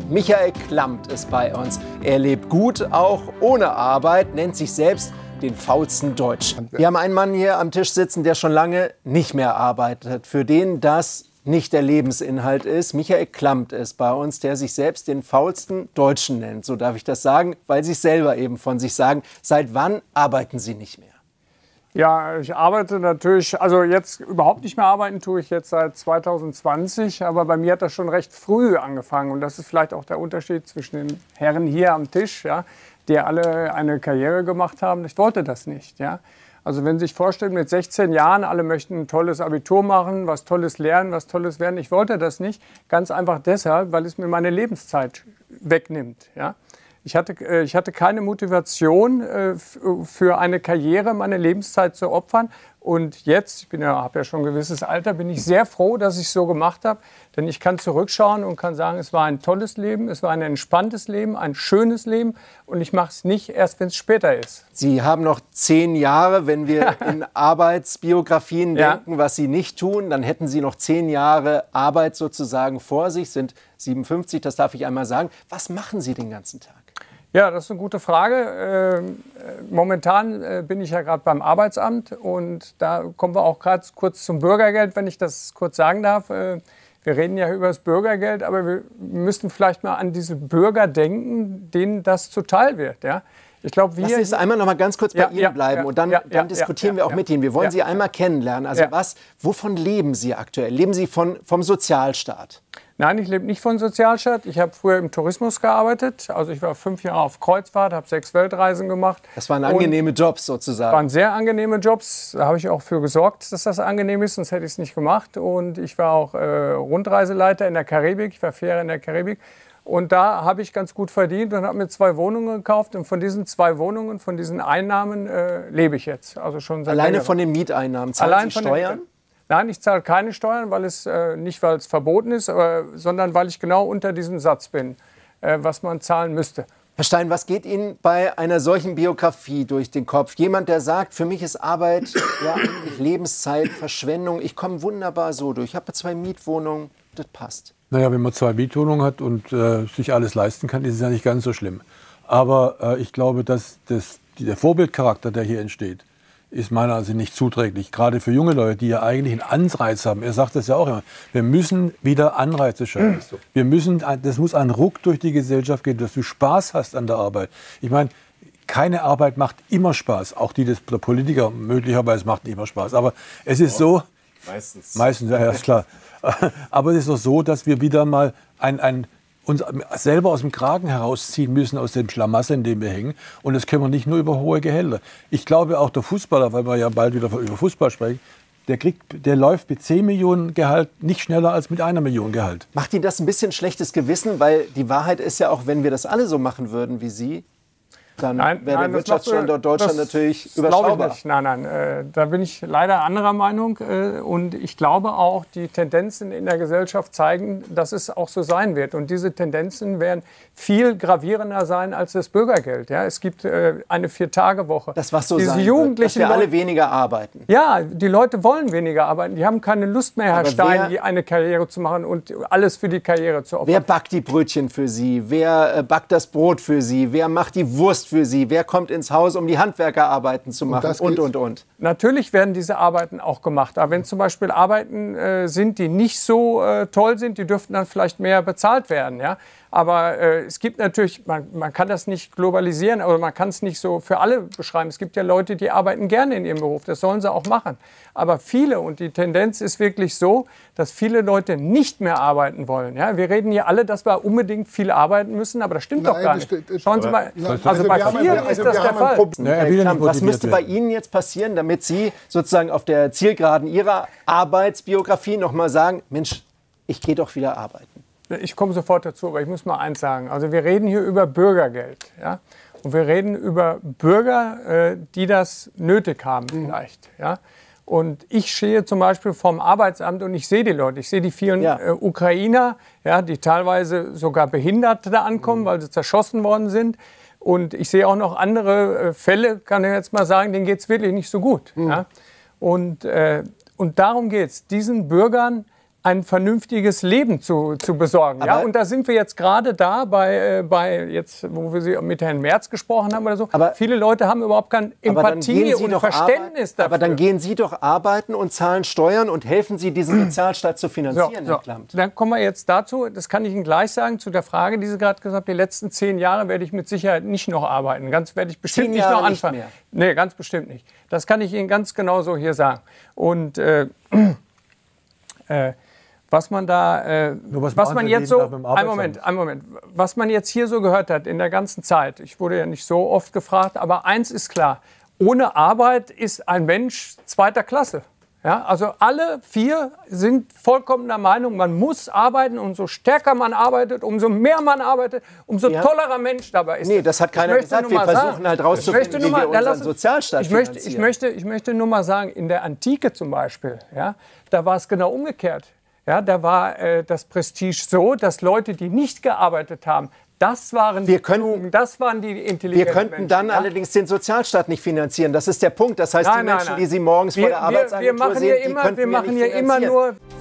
Michael Klammt ist bei uns. Er lebt gut, auch ohne Arbeit, nennt sich selbst den faulsten Deutschen. Wir haben einen Mann hier am Tisch sitzen, der schon lange nicht mehr arbeitet, für den das nicht der Lebensinhalt ist. Michael Klammt ist bei uns, der sich selbst den faulsten Deutschen nennt. So darf ich das sagen, weil Sie es selber eben von sich sagen. Seit wann arbeiten Sie nicht mehr? Ja, ich arbeite natürlich, also jetzt überhaupt nicht mehr arbeiten tue ich jetzt seit 2020, aber bei mir hat das schon recht früh angefangen und das ist vielleicht auch der Unterschied zwischen den Herren hier am Tisch, ja, die alle eine Karriere gemacht haben. Ich wollte das nicht, ja. Also wenn Sie sich vorstellen, mit 16 Jahren, alle möchten ein tolles Abitur machen, was Tolles lernen, was Tolles werden. Ich wollte das nicht, ganz einfach deshalb, weil es mir meine Lebenszeit wegnimmt, ja. Ich hatte keine Motivation für eine Karriere, meine Lebenszeit zu opfern. Und jetzt, ich habe ja schon ein gewisses Alter, bin ich sehr froh, dass ich es so gemacht habe. Denn ich kann zurückschauen und kann sagen, es war ein tolles Leben, es war ein entspanntes Leben, ein schönes Leben. Und ich mache es nicht erst, wenn es später ist. Sie haben noch 10 Jahre, wenn wir in Arbeitsbiografien denken, was Sie nicht tun, dann hätten Sie noch 10 Jahre Arbeit sozusagen vor sich, sind 57, das darf ich einmal sagen. Was machen Sie den ganzen Tag? Ja, das ist eine gute Frage. Momentan bin ich ja gerade beim Arbeitsamt und da kommen wir auch gerade kurz zum Bürgergeld, wenn ich das kurz sagen darf. Wir reden ja über das Bürgergeld, aber wir müssten vielleicht mal an diese Bürger denken, denen das zuteil wird. Ja? Ich glaube, Lassen Sie es einmal noch mal ganz kurz bei Ihnen bleiben und dann diskutieren wir auch mit Ihnen. Wir wollen Sie einmal kennenlernen. Also wovon leben Sie aktuell? Leben Sie vom Sozialstaat? Nein, ich lebe nicht von Sozialstaat. Ich habe früher im Tourismus gearbeitet. Also ich war 5 Jahre auf Kreuzfahrt, habe 6 Weltreisen gemacht. Das waren angenehme Jobs sozusagen. Das waren sehr angenehme Jobs. Da habe ich auch für gesorgt, dass das angenehm ist, sonst hätte ich es nicht gemacht. Und ich war auch Rundreiseleiter in der Karibik. Ich war Fähre in der Karibik. Und da habe ich ganz gut verdient und habe mir 2 Wohnungen gekauft. Und von diesen 2 Wohnungen, von diesen Einnahmen lebe ich jetzt. Also schon seit Alleine längerem. Von den Mieteinnahmen? Zahlen Sie Steuern? Nein, ich zahle keine Steuern, nicht weil es verboten ist, sondern weil ich genau unter diesem Satz bin, was man zahlen müsste. Herr Stein, was geht Ihnen bei einer solchen Biografie durch den Kopf? Jemand, der sagt, für mich ist Arbeit eigentlich Lebenszeit, Verschwendung. Ich komme wunderbar so durch. Ich habe 2 Mietwohnungen, das passt. Naja, wenn man 2 Mietwohnungen hat und sich alles leisten kann, ist es ja nicht ganz so schlimm. Aber ich glaube, dass der Vorbildcharakter, der hier entsteht, ist meiner Ansicht nach nicht zuträglich. Gerade für junge Leute, die ja eigentlich einen Anreiz haben. Er sagt das ja auch immer. Wir müssen wieder Anreize schaffen. Das muss ein Ruck durch die Gesellschaft gehen, dass du Spaß hast an der Arbeit. Ich meine, keine Arbeit macht immer Spaß. Auch die der Politiker möglicherweise macht immer Spaß. Aber es ist so. Meistens, ja, ist klar. Aber es ist doch so, dass wir wieder mal uns selber aus dem Kragen herausziehen müssen, aus dem Schlamassel, in dem wir hängen. Und das können wir nicht nur über hohe Gehälter. Ich glaube auch der Fußballer, weil wir ja bald wieder über Fußball sprechen, der läuft mit 10 Millionen Gehalt nicht schneller als mit 1 Million Gehalt. Macht Ihnen das ein bisschen schlechtes Gewissen? Weil die Wahrheit ist ja auch, wenn wir das alle so machen würden wie Sie, dann wäre der Wirtschaftsstandort Deutschland natürlich überschaubar. Ich nicht. Nein, da bin ich leider anderer Meinung. Und ich glaube auch, die Tendenzen in der Gesellschaft zeigen, dass es auch so sein wird. Und diese Tendenzen werden viel gravierender sein als das Bürgergeld. Ja, es gibt eine 4-Tage-Woche. Das, was so sein wird, dass wir alle weniger arbeiten. Ja, die Leute wollen weniger arbeiten. Die haben keine Lust mehr, Herr Stein, eine Karriere zu machen und alles für die Karriere zu opfern. Wer backt die Brötchen für Sie? Wer backt das Brot für Sie? Wer macht die Wurst für Sie? Wer kommt ins Haus, um die Handwerkerarbeiten zu machen? Und. Natürlich werden diese Arbeiten auch gemacht. Aber wenn zum Beispiel Arbeiten sind, die nicht so toll sind, die dürften dann vielleicht mehr bezahlt werden. Ja? Aber es gibt natürlich, man kann das nicht globalisieren, aber man kann es nicht so für alle beschreiben. Es gibt ja Leute, die arbeiten gerne in ihrem Beruf, das sollen sie auch machen. Aber viele, und die Tendenz ist wirklich so, dass viele Leute nicht mehr arbeiten wollen. Ja? Wir reden hier alle, dass wir unbedingt viel arbeiten müssen, aber das stimmt doch gar nicht. Schauen Sie mal, also bei vielen ist das der Fall. Was müsste bei Ihnen jetzt passieren, damit Sie sozusagen auf der Zielgeraden Ihrer Arbeitsbiografie noch mal sagen, Mensch, ich gehe doch wieder arbeiten? Ich komme sofort dazu, aber ich muss mal eins sagen. Also wir reden hier über Bürgergeld. Ja? Und wir reden über Bürger, die das nötig haben vielleicht. Ja? Und ich stehe zum Beispiel vom Arbeitsamt und ich sehe die Leute. Ich sehe die vielen Ukrainer, ja, die teilweise sogar Behinderte da ankommen, weil sie zerschossen worden sind. Und ich sehe auch noch andere Fälle, kann ich jetzt mal sagen, denen geht es wirklich nicht so gut. Ja? Und darum geht es, diesen Bürgern ein vernünftiges Leben zu besorgen. Ja? Und da sind wir jetzt gerade da, jetzt, wo wir Sie mit Herrn Merz gesprochen haben oder so. Aber viele Leute haben überhaupt keine Empathie und Verständnis dafür. Aber dann gehen Sie doch arbeiten und zahlen Steuern und helfen Sie, diesen Sozialstaat zu finanzieren, Herr Klamt. Dann kommen wir jetzt dazu, das kann ich Ihnen gleich sagen, zu der Frage, die Sie gerade gesagt haben, die letzten 10 Jahre werde ich mit Sicherheit nicht noch arbeiten. Werde ich bestimmt nicht noch anfangen. Nee, ganz bestimmt nicht. Das kann ich Ihnen ganz genau so hier sagen. Und was man jetzt so, einen Moment, was man jetzt hier so gehört hat in der ganzen Zeit, ich wurde ja nicht so oft gefragt, aber eins ist klar, ohne Arbeit ist ein Mensch zweiter Klasse. Ja, also alle 4 sind vollkommen der Meinung, man muss arbeiten. Umso stärker man arbeitet, umso mehr man arbeitet, umso tollerer Mensch dabei ist. Nee, das hat keiner gesagt. Wir versuchen halt rauszufinden, wie wir unseren Sozialstaat finanzieren. Ich möchte nur mal sagen, in der Antike zum Beispiel, ja, da war es genau umgekehrt. Ja, da war das Prestige so, dass Leute, die nicht gearbeitet haben, das waren die Klugen, das waren die intelligenten Wir könnten dann allerdings den Sozialstaat nicht finanzieren. Das ist der Punkt. Das heißt, die Menschen, die Sie morgens vor der Arbeitsagentur sehen, die könnten wir nicht finanzieren.